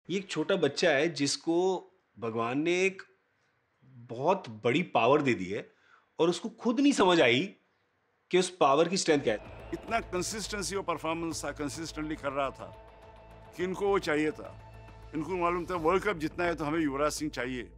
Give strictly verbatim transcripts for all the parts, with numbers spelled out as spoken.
ये एक छोटा बच्चा है जिसको भगवान ने एक बहुत बड़ी पावर दे दी है और उसको खुद नहीं समझ आई कि उस पावर की स्ट्रेंथ क्या है। इतना कंसिस्टेंसी और परफॉर्मेंस था, कंसिस्टेंटली कर रहा था कि इनको वो चाहिए था। इनको मालूम था वर्ल्ड कप जितना है तो हमें युवराज सिंह चाहिए।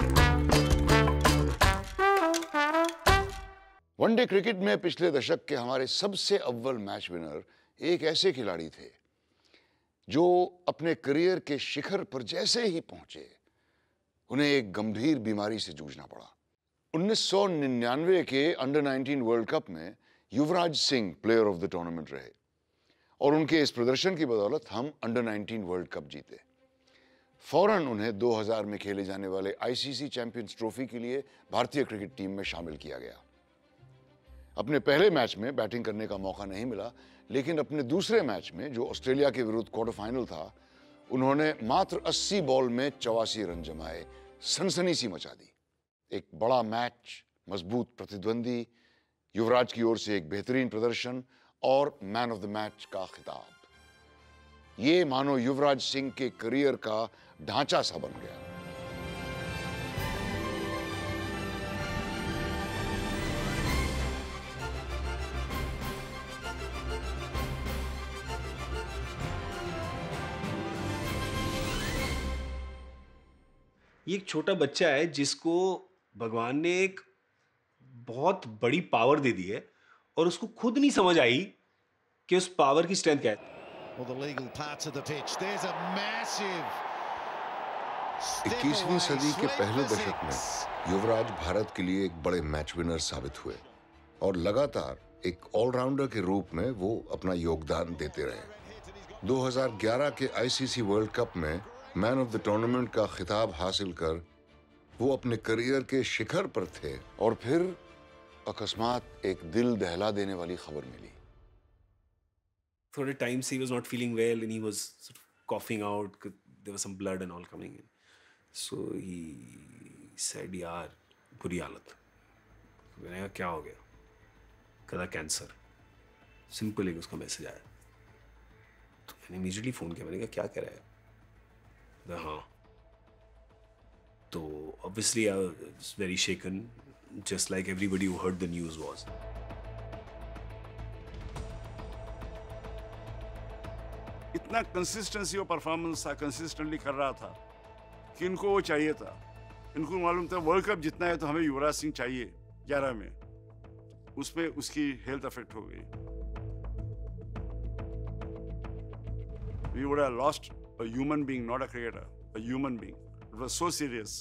वनडे क्रिकेट में पिछले दशक के हमारे सबसे अव्वल मैच विनर एक ऐसे खिलाड़ी थे जो अपने करियर के शिखर पर जैसे ही पहुंचे उन्हें एक गंभीर बीमारी से जूझना पड़ा। उन्नीस सौ निन्यानवे के अंडर नाइनटीन वर्ल्ड कप में Yuvraj Singh player of the tournament रहे और उनके इस प्रदर्शन की बदौलत हम अंडर नाइनटीन वर्ल्ड कप जीते। फौरन उन्हें दो हज़ार में खेले जाने वाले आईसीसी चैंपियंस ट्रॉफी के लिए भारतीय क्रिकेट टीम में शामिल किया गया। अपने पहले मैच में बैटिंग करने का मौका नहीं मिला, लेकिन अपने दूसरे मैच में जो ऑस्ट्रेलिया के विरुद्ध क्वार्टर फाइनल था, उन्होंने मात्र अस्सी बॉल में चौरासी रन जमाए, सनसनी सी मचा दी। एक बड़ा मैच, मजबूत प्रतिद्वंदी, युवराज की ओर से एक बेहतरीन प्रदर्शन और मैन ऑफ द मैच का खिताब। ये मानो युवराज सिंह के करियर का ढांचा सा बन गया। ये एक छोटा बच्चा है जिसको भगवान ने एक बहुत बड़ी पावर दे दी है और उसको खुद नहीं समझ आई कि उस पावर की स्ट्रेंथ क्या है। इक्कीसवीं सदी के पहले दशक में युवराज भारत के लिए एक बड़े मैच विनर साबित हुए और लगातार एक ऑलराउंडर के रूप में वो अपना योगदान देते रहे। दो हज़ार ग्यारह के आईसीसी वर्ल्ड कप में मैन ऑफ द टूर्नामेंट का खिताब हासिल कर वो अपने करियर के शिखर पर थे और फिर अकस्मात एक दिल दहला देने वाली खबर मिली। For a time he was not feeling well and he was sort of coughing out, there was some blood and all coming in. So he said, यार बुरी हालत। मैंने कहा क्या हो गया? कहता कैंसर। सिंपल एक उसका मैसेज आया। तो मैंने इमीडिएटली फोन किया, मैंने कहा क्या कह रहा है? हाँ, तो obviously I was very shaken, just like everybody who heard the news was. इतना कंसिस्टेंसी और परफॉर्मेंस था, कंसिस्टेंटली कर रहा था कि इनको वो चाहिए था। इनको मालूम था वर्ल्ड कप जितना है तो हमें युवराज सिंह चाहिए। ग्यारह में उसमें उसकी हेल्थ अफेक्ट हो गई। We would have lost a human being, not a cricketer, a human being. It was so serious.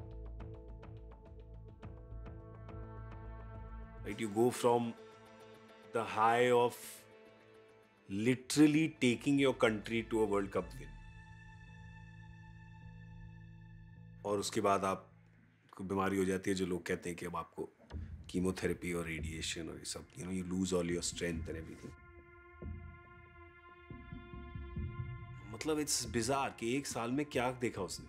Right, you go from the high of literally taking your country to a World Cup win, और उसके बाद आपको बीमारी हो जाती है जो लोग कहते हैं कि अब आपको कीमोथेरेपी और रेडिएशन और ये सब, you know, you lose all your strength and everything. मतलब इट्स बिजार कि एक साल में क्या देखा उसने।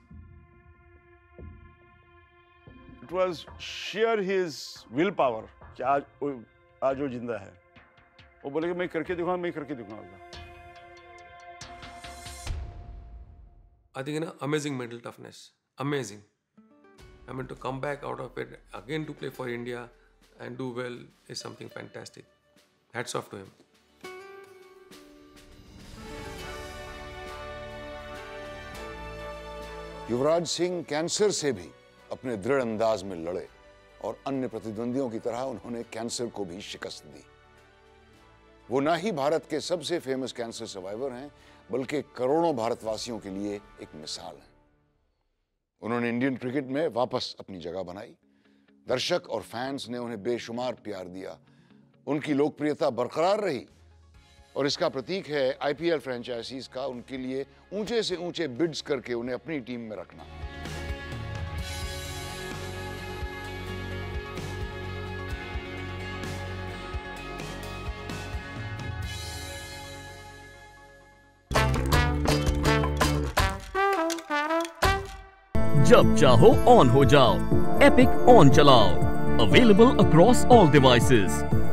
It was sheer his willpower कि आज आज वो जिंदा है। वो बोले कि मैं करके दिखाऊंगा, मैं करके दिखाऊंगा। I think, you know, amazing mental toughness, amazing. I mean, to come back out of it again to play for India and do well is something fantastic. Hats off to him. Yuvraj Singh cancer से भी अपने दृढ़ अंदाज में लड़े और अन्य प्रतिद्वंदियों की तरह उन्होंने कैंसर को भी शिकस्त दी। वो ना ही भारत के सबसे फेमस कैंसर सर्वाइवर हैं, बल्कि करोड़ों भारतवासियों के लिए एक मिसाल हैं। उन्होंने इंडियन क्रिकेट में वापस अपनी जगह बनाई। दर्शक और फैंस ने उन्हें बेशुमार प्यार दिया। उनकी लोकप्रियता बरकरार रही और इसका प्रतीक है आईपीएल फ्रेंचाइजीज का उनके लिए ऊंचे से ऊंचे बिड्स करके उन्हें अपनी टीम में रखना। जब चाहो ऑन हो जाओ, एपिक ऑन चलाओ। Available across all devices.